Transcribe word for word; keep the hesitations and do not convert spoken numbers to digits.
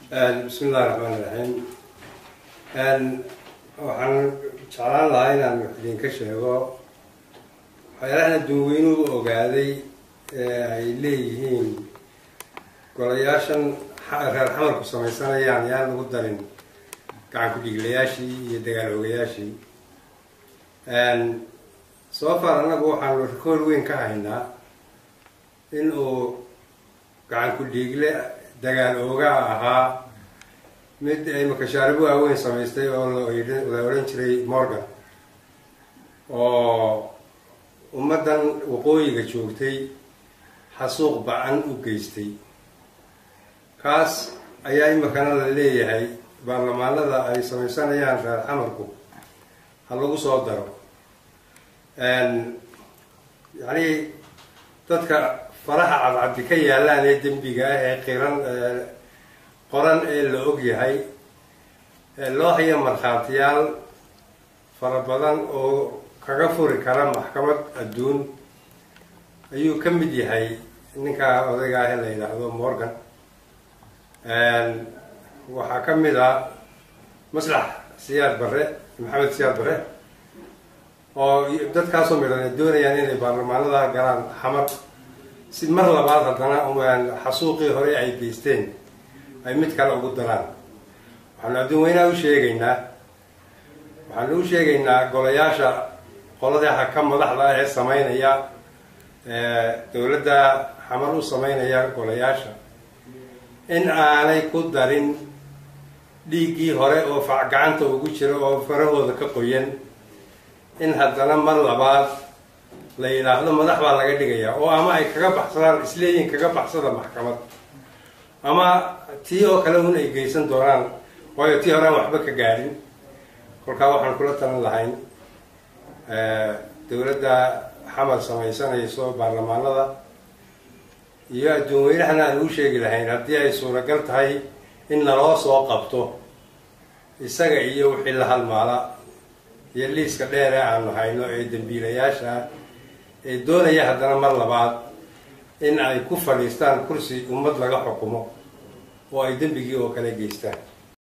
بسم الله الرحمن الرحيم. waxaan jeclaan lahaa inaan idinka sheego waxyaalahan dadweynuhu ogaaday ee ay leeyihiin golayaashan reer xamarku samaysanayaan yaan lagu darin gacan ku dhiglayaashii iyo dagaal ogayaashii. soo far anagu waxaan rikoor weyn ka haynaa in uu gacan ku dhigle dagaal oga ahaa mid ay makashaaribu waaweyn samaystay oo la oran jiray Morgan oo ummadan waqooyiga joogtay xasuuq ba'an u geystay. kaas ayaa imakana la leeyahay baarlamaanada ay samaysanayaan reer xamarku ha lagu soo daro. yani dadka faraha cadcadi ka yaalaan ee dembiga ah ee qiran qoran ee la og yahay loo haya markhaatiyaal fara badan oo kaga furi kara maxkamad adduun ayuu ka mid yahay ninka odayga ah ee la yidhaahdo Morgan. waxaa ka mid ah maslax siyaad barre maxamed siyaad barre oo dadkaasoo midhan ay doonayaan inay baarlamaanada galaan xamar si mar labaad haddana xasuuqii hore ay geysteen ay mid kale ugu daraan. waxaanu adduunweynaha u sheegaynaa waxaanu u sheegaynaa golayaasha qoladaha ka madaxda ah ee sameynaya dowladda xamar u sameynaya golayaasha in aanay ku darin dhiiggii hore oo fac gacanta ugu jira oo farahooda ka qoyan in haddana mar labaad la yidhaahdo madax baa laga dhigayaa oo ama ay kaga baxsadaan isleeyihin kaga baxsada maxkamad ama tii oo kale un ay geysan doonaan waayo tii horaan waxba ka gaadhin. kolkaa waxaan kula talan lahayn dowladda xamar samaysanayso baarlamaanada iyo adduunweynahana aan u sheegi lahayn haddii ay suuragal tahay in naloo soo qabto isaga iyo wixii la halmaala iyo liiska dheer ee aanu hayno ee dambiilayaasha ee doonaya haddana mar labaad in ay ku fadhiistaan kursi ummad laga xukumo oo ay dembigii oo kale geystaan.